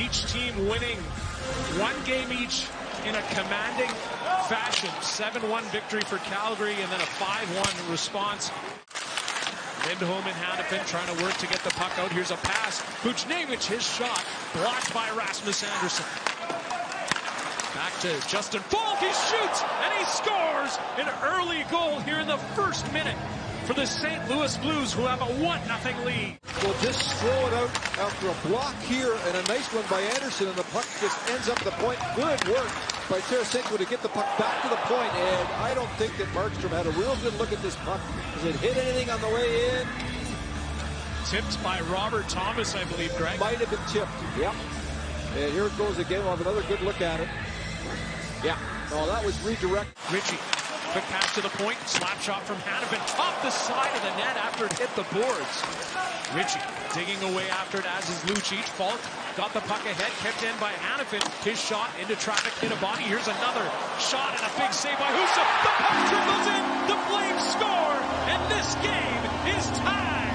each team winning one game each in a commanding fashion. 7-1 victory for Calgary and then a 5-1 response. Lindholm and Hanifin trying to work to get the puck out. Here's a pass. Buchnevich, his shot blocked by Rasmus Andersson. Back to Justin Falk. He shoots and he scores an early goal here in the first minute for the St. Louis Blues, who have a 1-0 lead. Will just throw it out after a block here and a nice one by Andersson, and the puck just ends up the point. Good work by Tarasenko to get the puck back to the point, and I don't think that Markstrom had a real good look at this puck. Does it hit anything on the way in? Tipped by Robert Thomas, I believe, Greg. Might have been tipped, yep. And here it goes again. We'll have another good look at it. Yeah, no, that was redirect. Ritchie, quick pass to the point, slap shot from Hanifin, off the side of the net after it hit the boards. Ritchie digging away after it, as is Lucic. Falk got the puck ahead, kept in by Hanifin. His shot into traffic, hit a body. Here's another shot and a big save by Husso. The puck dribbles in, the Flames score, and this game is tied.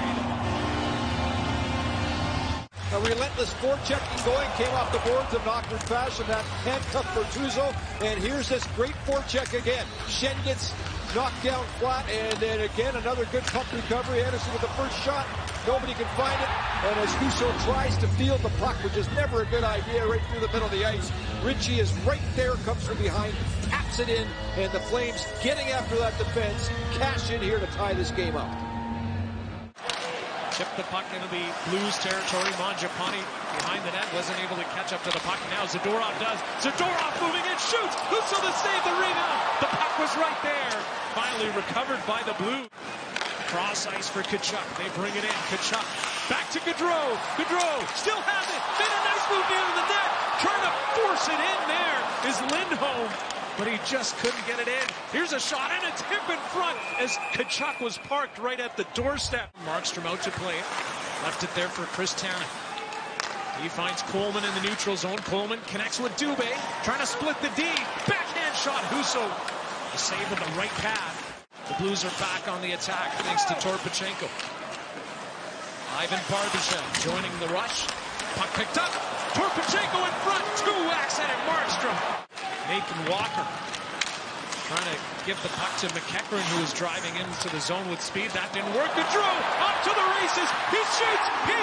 A relentless forechecking going, came off the boards in awkward fashion. That handcuff for Tuzo, and here's this great forecheck again. Schenn gets knocked down flat, and then again another good puck recovery. Andersson with the first shot, nobody can find it, and as Husso tries to field the puck, which is never a good idea, right through the middle of the ice. Ritchie is right there, comes from behind, taps it in, and the Flames getting after that defense, cash in here to tie this game up. Chipped the puck into the Blues territory. Mangiapane behind the net, wasn't able to catch up to the puck. Now Zadorov does. Zadorov moving in, shoots. Husso to save the rebound. The puck was right there. Finally recovered by the Blues. Cross ice for Tkachuk. They bring it in. Tkachuk back to Gaudreau. Gaudreau still has it. Made a nice move near the net. Trying to force it in there is Lindholm, but he just couldn't get it in. Here's a shot and a tip in front as Tkachuk was parked right at the doorstep. Markstrom out to play it. Left it there for Chris Tanev. He finds Coleman in the neutral zone. Coleman connects with Dubé, trying to split the D. Backhand shot. Husso, the save with the right pad. The Blues are back on the attack thanks to Torpachenko. Ivan Barbashev joining the rush. Puck picked up. Torpachenko in front. Two whacks at it. Markstrom. Nathan Walker trying to give the puck to McEachran, who was driving into the zone with speed. That didn't work. Gaudreau up to the races. He shoots. He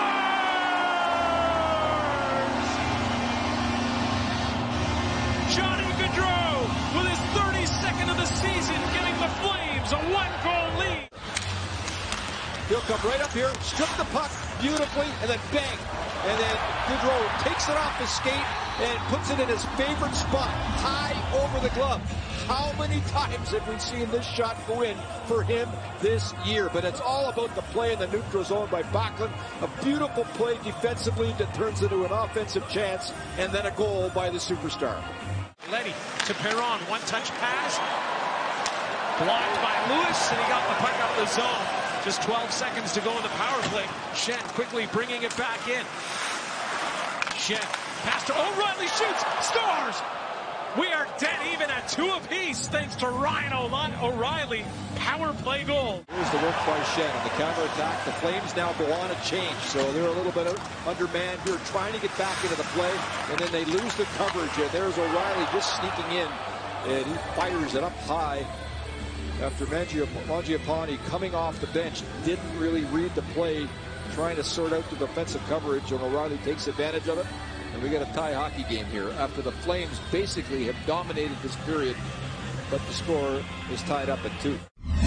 scores! Johnny Gaudreau with his 32nd of the season, giving the Flames a 1-goal lead. He'll come right up here, strip the puck beautifully, and then bang. And then Gaudreau takes it off his skate and puts it in his favorite spot, high over the glove. How many times have we seen this shot go in for him this year? But it's all about the play in the neutral zone by Backlund. A beautiful play defensively that turns into an offensive chance, and then a goal by the superstar. Leddy to Perron, one-touch pass. Blocked by Lewis, and he got the puck out of the zone. Just 12 seconds to go in the power play. Schenn quickly bringing it back in. Schenn pass to O'Reilly, shoots, scores! We are dead even at 2 apiece thanks to Ryan O'Reilly. Power play goal. Here's the work by Schenn on the counterattack. The Flames now go on a change, so they're a little bit undermanned here, trying to get back into the play, and then they lose the coverage, and there's O'Reilly just sneaking in, and he fires it up high. After Mangiapane coming off the bench, didn't really read the play, trying to sort out the defensive coverage, and O'Reilly takes advantage of it. And we got a tie hockey game here after the Flames basically have dominated this period, but the score is tied up at 2.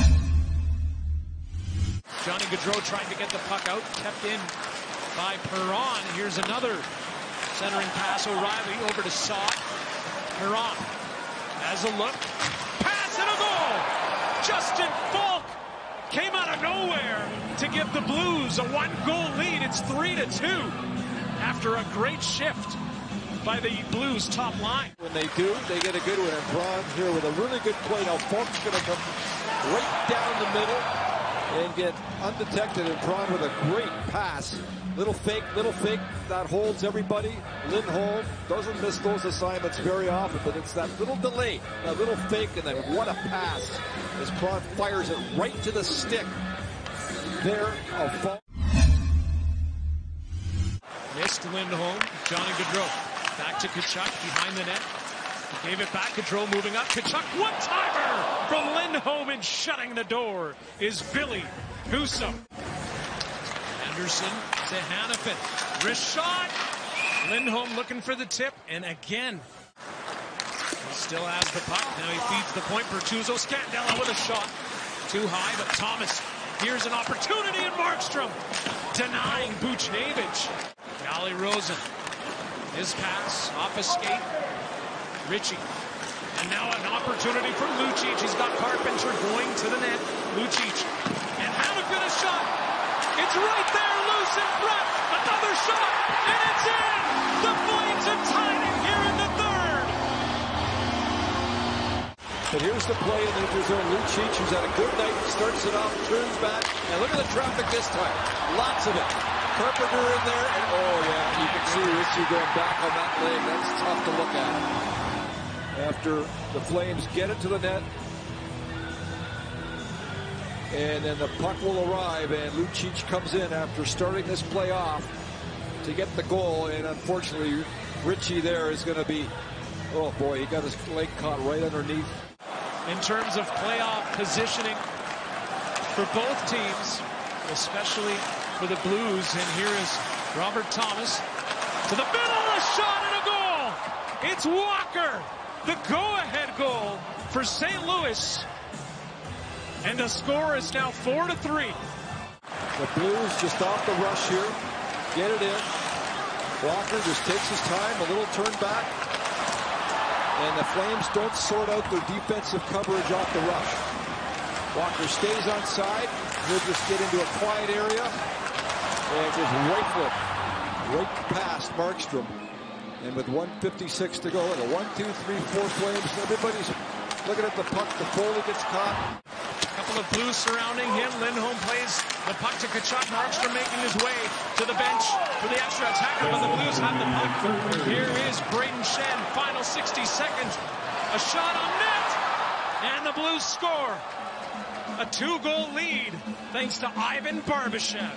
Johnny Gaudreau trying to get the puck out, kept in by Perron. Here's another centering pass, O'Reilly over to Saad. Perron has a look, pass and a goal! Justin Falk came out of nowhere to give the Blues a 1-goal lead. It's 3-2 after a great shift by the Blues top line. When they do, they get a good one. And Braun here with a really good play. Now Falk's going to come right down the middle and get undetected. And Braun with a great pass. Little fake, that holds everybody. Lindholm doesn't miss those assignments very often, but it's that little delay, that little fake, and then what a pass as Braun fires it right to the stick there of Falk. Missed Lindholm. Johnny Gaudreau. Back to Tkachuk behind the net. Gave it back. Gaudreau moving up. Tkachuk, one-timer from Lindholm, and shutting the door is Billy Husso. Anderson to Hanifin. Wrist shot. Lindholm looking for the tip, and again, he still has the puck. Now he feeds the point. Bertuzzo. Scandella with a shot. Too high, but Thomas. Here's an opportunity, and Markstrom denying Buchnevich. Calle Rosen. His pass off a skate. Ritchie. And now an opportunity for Lucic. He's got Carpenter going to the net. Lucic. And Hanifin a shot. It's right there, loose in front. Another shot, and it's in. The Flames have tied it here in the third. But here's the play in the neutral zone. Lucic, who's had a good night, starts it off, turns back, and look at the traffic this time. Lots of it. Carpenter in there, and oh yeah, you can see Ritchie going back on that leg. That's tough to look at. After the Flames get it to the net, and then the puck will arrive, and Lucic comes in after starting this play off to get the goal, and unfortunately Ritchie there is going to be, oh boy, he got his leg caught right underneath. In terms of playoff positioning for both teams, especially for the Blues, and here is Robert Thomas to the middle, a shot and a goal. It's Walker, the go-ahead goal for St. Louis. And the score is now 4-3. The Blues just off the rush here. Get it in. Walker just takes his time, a little turn back. And the Flames don't sort out their defensive coverage off the rush. Walker stays on side. He'll just get into a quiet area. And just rifle it right past Markstrom. And with 1:56 to go, and a 1, 2, 3, 4 Flames. Everybody's looking at the puck. The Foley gets caught. Couple of Blues surrounding him. Lindholm plays the puck to Tkachuk. Markstrom making his way to the bench for the extra attacker, but the Blues have the puck. Here is Braden Shen. Final 60 seconds. A shot on net, and the Blues score. A 2-goal lead thanks to Ivan Barbashev.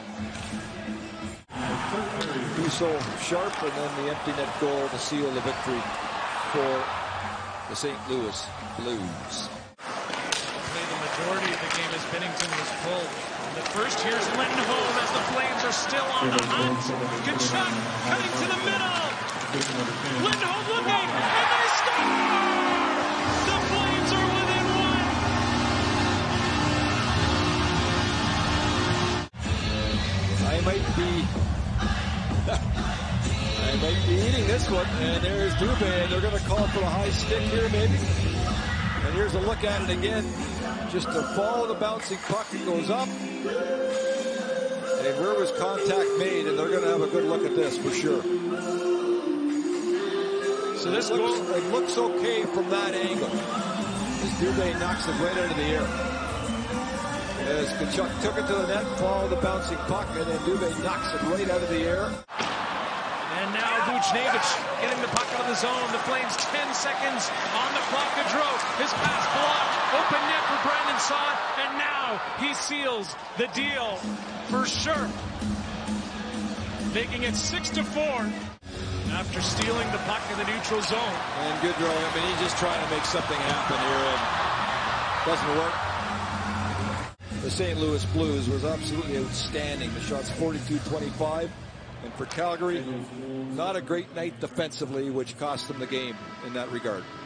Husso sharp, and then the empty net goal to seal the victory for the St. Louis Blues. The majority of the game as Binnington was pulled. In the first, here's Lindholm as the Flames are still on the hunt. Tkachuk cutting to the middle. Lindholm looking, and they score! The Flames are within one. I might be eating this one, and there's Dubé. They're going to call for a high stick here, maybe. And here's a look at it again. Just to follow the bouncing puck, it goes up. And where was contact made? And they're going to have a good look at this for sure. So this looks okay from that angle. As Dubé knocks it right out of the air. As Tkachuk took it to the net, followed the bouncing puck, and then Dubé knocks it right out of the air. And now Buchnevich getting the puck out of the zone. The Flames 10 seconds on the clock. Gaudreau, his pass blocked. Open net for Brandon Saad. And now he seals the deal for sure. Making it 6-4 after stealing the puck in the neutral zone. And Gaudreau, I mean, he's just trying to make something happen here, and doesn't work. The St. Louis Blues was absolutely outstanding. The shots 42-25. And for Calgary, not a great night defensively, which cost them the game in that regard.